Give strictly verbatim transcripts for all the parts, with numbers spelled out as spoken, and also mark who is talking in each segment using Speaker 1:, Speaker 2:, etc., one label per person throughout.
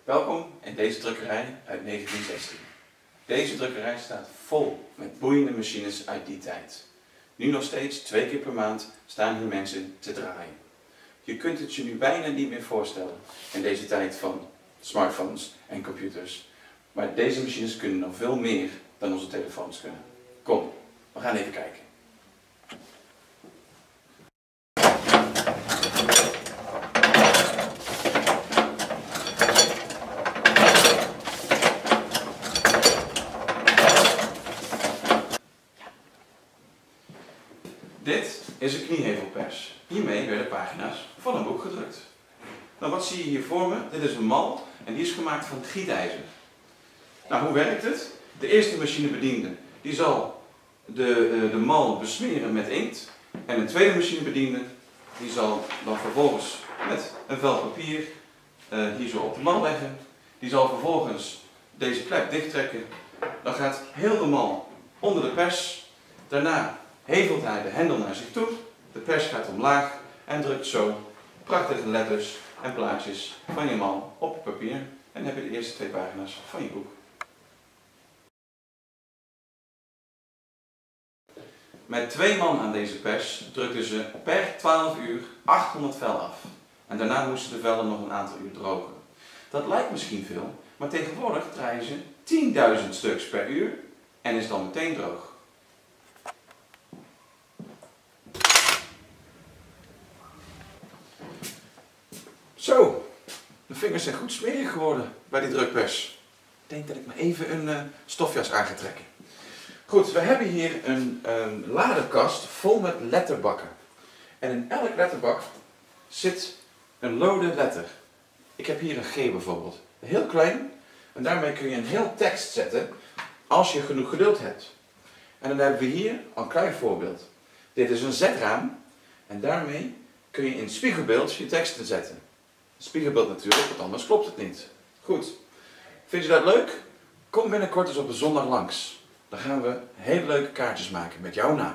Speaker 1: Welkom in deze drukkerij uit negentien zestien. Deze drukkerij staat vol met boeiende machines uit die tijd. Nu nog steeds twee keer per maand staan hier mensen te draaien. Je kunt het je nu bijna niet meer voorstellen in deze tijd van smartphones en computers. Maar deze machines kunnen nog veel meer dan onze telefoons kunnen. Kom, we gaan even kijken. Dit is een kniehevelpers. Hiermee werden pagina's van een boek gedrukt. Nou, wat zie je hier voor me? Dit is een mal en die is gemaakt van gietijzer. Nou, hoe werkt het? De eerste machinebediende die zal de, de mal besmeren met inkt. En een tweede machinebediende die zal dan vervolgens met een vel papier uh, hier zo op de mal leggen. Die zal vervolgens deze klep dichttrekken. Dan gaat heel de mal onder de pers. Daarna hevelt hij de hendel naar zich toe, de pers gaat omlaag en drukt zo prachtige letters en plaatjes van je mal op het papier. En dan heb je de eerste twee pagina's van je boek. Met twee man aan deze pers drukten ze per twaalf uur achthonderd vel af. En daarna moesten de vellen nog een aantal uur drogen. Dat lijkt misschien veel, maar tegenwoordig draaien ze tienduizend stuks per uur en is dan meteen droog. Zo, de vingers zijn goed smerig geworden bij die drukpers. Ik denk dat ik maar even een uh, stofjas aan ga trekken. Goed, we hebben hier een, een ladekast vol met letterbakken. En in elk letterbak zit een lode letter. Ik heb hier een G bijvoorbeeld. Heel klein. En daarmee kun je een heel tekst zetten als je genoeg geduld hebt. En dan hebben we hier een klein voorbeeld. Dit is een Z-raam. En daarmee kun je in het spiegelbeeld je teksten zetten. Spiegelbeeld natuurlijk, want anders klopt het niet. Goed. Vind je dat leuk? Kom binnenkort eens op een zondag langs. Dan gaan we hele leuke kaartjes maken met jouw naam.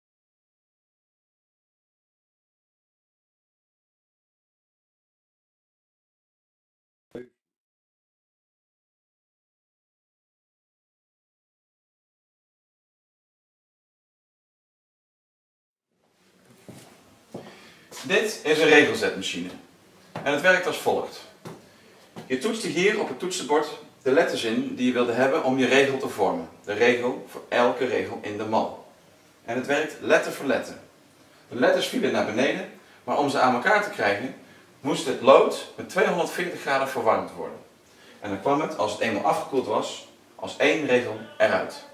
Speaker 1: Dit is een regelzetmachine. En het werkt als volgt. Je toetst hier op het toetsenbord de letters in die je wilde hebben om je regel te vormen. De regel voor elke regel in de mal. En het werkt letter voor letter. De letters vielen naar beneden, maar om ze aan elkaar te krijgen moest het lood met tweehonderdveertig graden verwarmd worden. En dan kwam het, als het eenmaal afgekoeld was, als één regel eruit.